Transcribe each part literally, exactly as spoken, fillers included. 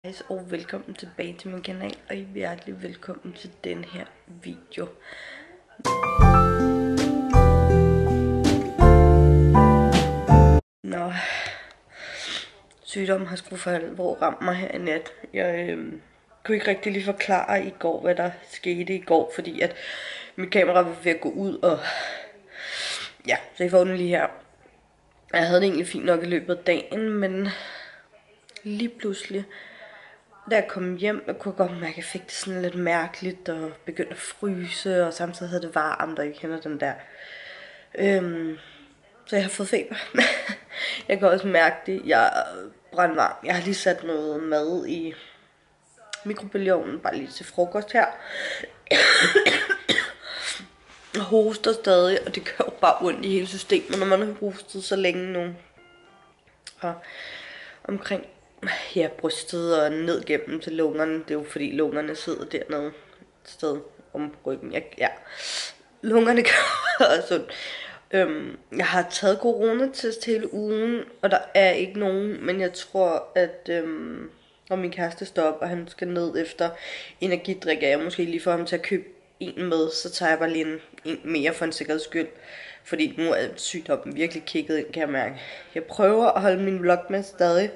Guys, og velkommen tilbage til min kanal, og I er hjertelig velkommen til den her video. Nå, sygdommen har sgu for alvor ramt mig her i nat. Jeg øh, kunne ikke rigtig lige forklare i går, hvad der skete i går, fordi at mit kamera var ved at gå ud, og ja, så jeg får den lige her. Jeg havde det egentlig fint nok i løbet af dagen, men lige pludselig, da jeg kom hjem, jeg kunne godt mærke, at jeg fik det sådan lidt mærkeligt, og begyndte at fryse, og samtidig havde det varmt, og jeg kender den der. Øhm, så jeg har fået feber. Jeg kan også mærke det, jeg er brandvarm. Jeg har lige sat noget mad i mikrobølgeovnen, bare lige til frokost her. Jeg hoster stadig, og det gør jo bare ondt i hele systemet, når man har hostet så længe nu. Og omkring ja, brystet og ned gennem til lungerne. Det er jo fordi lungerne sidder dernede et sted om på ryggen. Jeg, ja, lungerne gør også ondt. Øhm, jeg har taget coronatest hele ugen, og der er ikke nogen, men jeg tror, at øhm, når min kæreste står op, og han skal ned efter energidrik, jeg måske lige får ham til at købe en med, så tager jeg bare lige en, en mere for en sikkerheds skyld. Fordi nu er sygdommen virkelig kigget ind, kan jeg mærke. Jeg prøver at holde min vlog med stadig.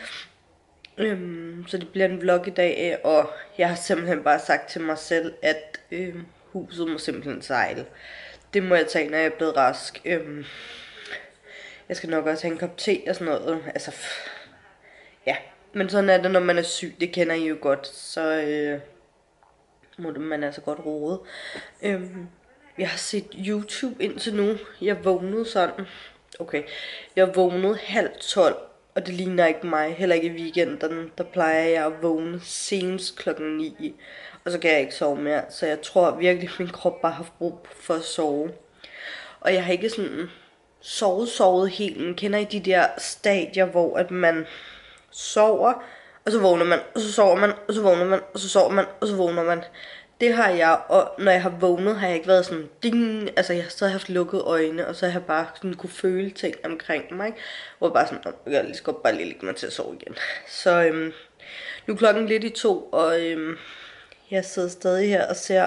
Øhm, så det bliver en vlog i dag, og jeg har simpelthen bare sagt til mig selv, at øhm, huset må simpelthen sejle. Det må jeg tage, når jeg er blevet rask. Øhm, jeg skal nok også have en kop te og sådan noget. Altså, ja. Men sådan er det, når man er syg. Det kender I jo godt. Så øh, må man altså godt rode. Øhm, jeg har set YouTube indtil nu. Jeg vågnede sådan. Okay. Jeg vågnede halv tolv. Og det ligner ikke mig, heller ikke i weekenden. Der plejer jeg at vågne senest klokken ni. Og så kan jeg ikke sove mere. Så jeg tror virkelig, at min krop bare har brug for at sove. Og jeg har ikke sådan sovet, sovet helt. Men kender I de der stadier, hvor at man sover, og så vågner man, og så sover man, og så vågner man, og så sover man, og så vågner man. Det har jeg, og når jeg har vågnet, har jeg ikke været sådan ding. Altså jeg har stadig haft lukkede øjne, og så har jeg bare sådan kunne føle ting omkring mig, ikke? Hvor jeg bare sådan, jeg lige skal bare lige lægge mig til at sove igen. Så øhm, nu er klokken lidt i to, og øhm, jeg sidder stadig her og ser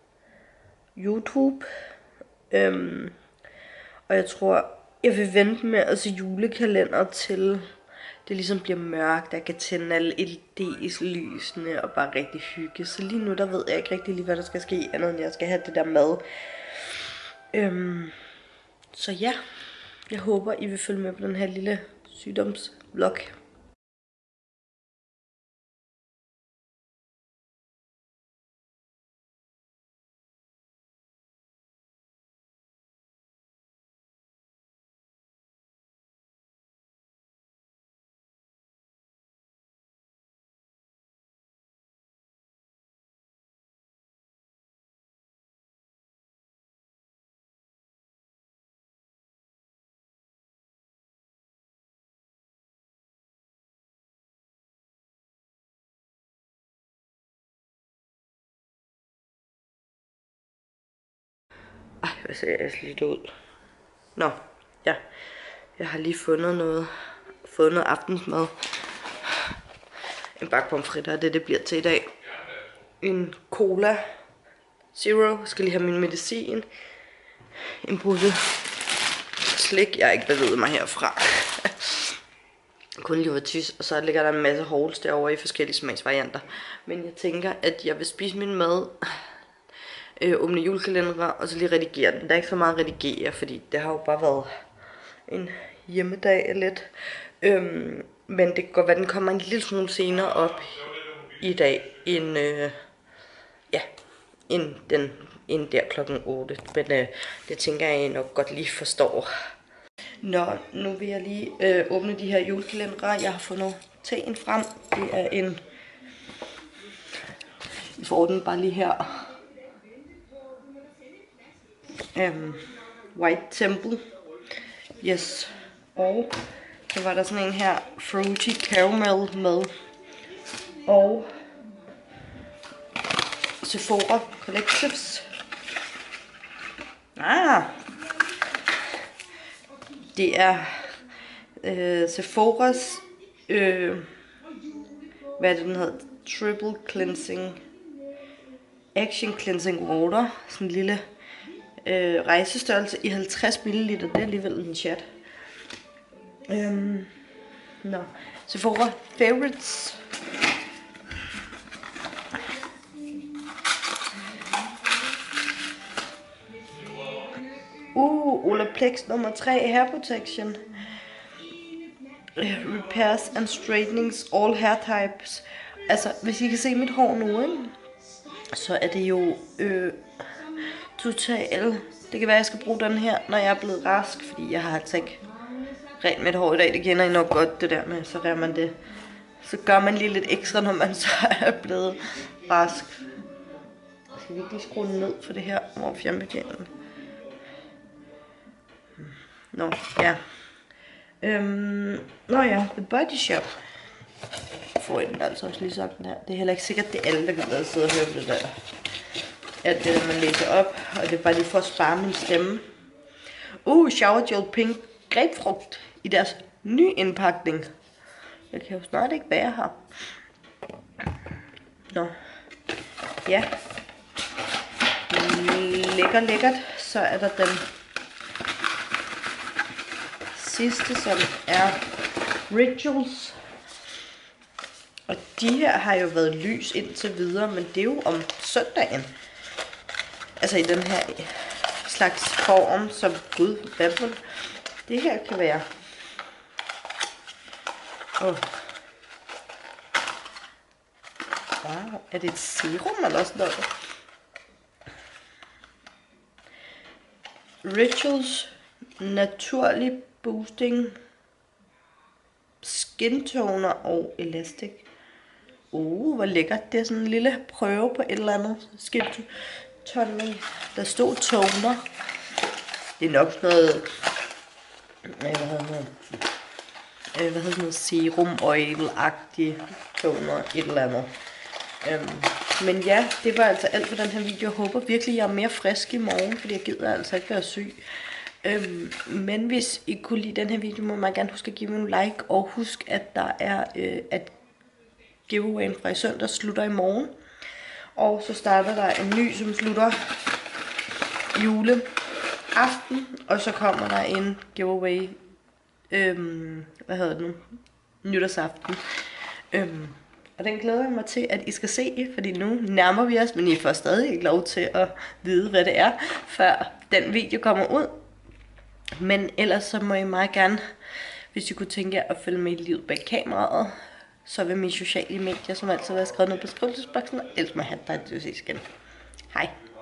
YouTube. Øhm, og jeg tror, jeg vil vente med at se julekalender til det ligesom bliver mørkt, jeg kan tænde alle L E D-lysene og bare rigtig hygge. Så lige nu, der ved jeg ikke rigtig lige, hvad der skal ske, andet end jeg skal have det der mad. Øhm, så ja, jeg håber, I vil følge med på den her lille sygdomsvlog. Ej, hvad ser jeg slidt ud? Nå, ja. Jeg har lige fundet noget, fået noget aftensmad. En bakke pomfritter, det det bliver til i dag. En cola zero, jeg skal lige have min medicin. En pose slik, jeg har ikke bevæget mig herfra. Kun levertys, og så ligger der en masse halls derovre i forskellige smagsvarianter. Men jeg tænker, at jeg vil spise min mad, øh, åbne julekalendere, og så lige redigere den. Der er ikke så meget at redigere, fordi det har jo bare været en hjemmedag lidt. Øhm, men det kan godt være, den kommer en lille smule senere op i dag, end, øh, ja, end, den, end der klokken otte. Men øh, det tænker jeg, I nok godt lige forstår. Nå, nu vil jeg lige øh, åbne de her julekalendere. Jeg har fundet teen frem. Det er en... Vi får den bare lige her. Um, White Temple. Yes. Og så var der sådan en her Fruity Caramel med. Og Sephora Collectives. Ah! Det er øh, Sephoras øh, hvad er det, den hedder? Triple Cleansing, Action Cleansing Water. Sådan en lille øh, rejsestørrelse i halvtreds milliliter. Det er alligevel en chat. Øhm, Nå, Sephora Favorites. Uh, Olaplex nummer tre, Hair Protection. Repairs and straightnings, all hair types. Altså, hvis I kan se mit hår nu, ikke? Så er det jo øh, totalt. Det kan være, at jeg skal bruge den her, når jeg er blevet rask, fordi jeg har altså ikke rent mit hår i dag. Det kender I nok godt, det der med, så gør man det. Så gør man lige lidt ekstra, når man så er blevet rask. Skal vi ikke lige skrue ned for det her over fjernbetjeningen? Nå, ja. Øhm, nå ja, The Body Shop. Får I den altså også lige sådan her. Det er heller ikke sikkert, det er alle, der kan lade sidde og høre på det der. Alt det der, man læser op. Og det er bare lige for at spare min stemme. Uh, Shower Gel Pink Grapefrugt i deres nye indpakning. Jeg kan jo snart ikke være her. Nå. Ja. Lækker, lækkert. Så er der den sidste, som er Rituals. Og de her har jo været lys indtil videre, men det er jo om søndagen. Altså i den her slags form, som gud, hvad for det her kan være. Oh. Wow, er det et serum eller sådan noget? Rituals naturlig boosting skin toner og elastic. Uh, hvor lækkert. Det er sådan en lille prøve på et eller andet skin toning. Der stod toner. Det er nok sådan noget, hvad hedder det? Hvad hedder sådan noget serum oil-agtig toner, et eller andet. Um, men ja, det var altså alt for den her video. Jeg håber virkelig, jeg er mere frisk i morgen, fordi jeg gider altså ikke være syg. Øhm, men hvis I kunne lide den her video, må man gerne huske at give mig en like, og husk at der er øh, at giveawayen fra i søndag slutter i morgen, og så starter der en ny, som slutter juleaften, og så kommer der en giveaway, øhm, hvad hedder det nu, nytårsaften, øhm, og den glæder jeg mig til, at I skal se, fordi nu nærmer vi os, men I får stadig ikke lov til at vide, hvad det er, før den video kommer ud. Men ellers så må I meget gerne, hvis I kunne tænke jer at følge med i livet bag kameraet, så vil mine sociale medier, som altid har skrevet ned på beskrivelsesboksen, ellers må jeg have dig til at ses igen. Hej.